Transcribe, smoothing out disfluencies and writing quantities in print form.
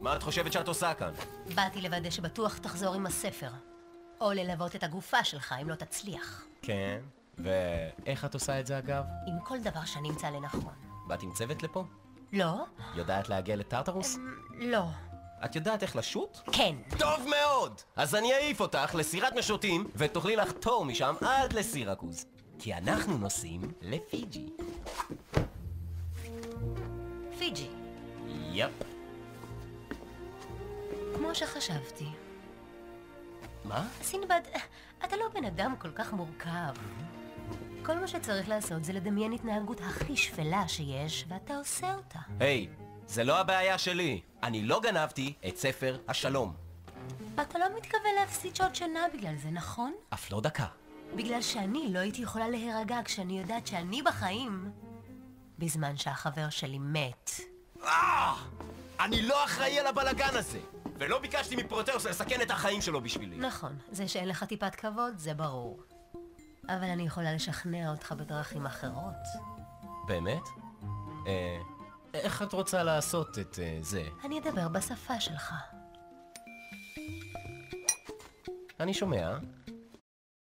מה את חושבת שאת עושה כאן? באתי לוודא שבטוח תחזור עם הספר. או ללוות את הגופה שלך אם לא תצליח. כן. ואיך את עושה את זה אגב? עם כל דבר שאני אמצא לנכון. באת עם צוות לפה? לא? יודעת להגיע לטרטרוס? לא. את יודעת איך לשוט? כן. טוב מאוד! אז אני אעיף אותך לסירת משוטים ותוכלי לחתור משם עד לסירקוז. כי אנחנו נוסעים לפיג'י. פיג'י. יפ. כמו שחשבתי. מה? סינבד, אתה לא בן אדם כל כך מורכב. כל מה שצריך לעשות זה לדמיין התנהגות הכי שפלה שיש, ואתה עושה אותה. היי, זה לא הבעיה שלי. אני לא גנבתי את ספר השלום. אתה לא מתכוון להפסיד שעות שינה בגלל זה, נכון? אף לא דקה. בגלל שאני לא הייתי יכולה להירגע כשאני יודעת שאני בחיים, בזמן שהחבר שלי מת. אני לא אחראי על הבלגן הזה. ולא ביקשתי מפרוטאוס לסכן את החיים שלו בשבילי. נכון, זה שאין לך טיפת כבוד זה ברור. אבל אני יכולה לשכנע אותך בדרכים אחרות. באמת? איך את רוצה לעשות את זה? אני אדבר בשפה שלך. אני שומע.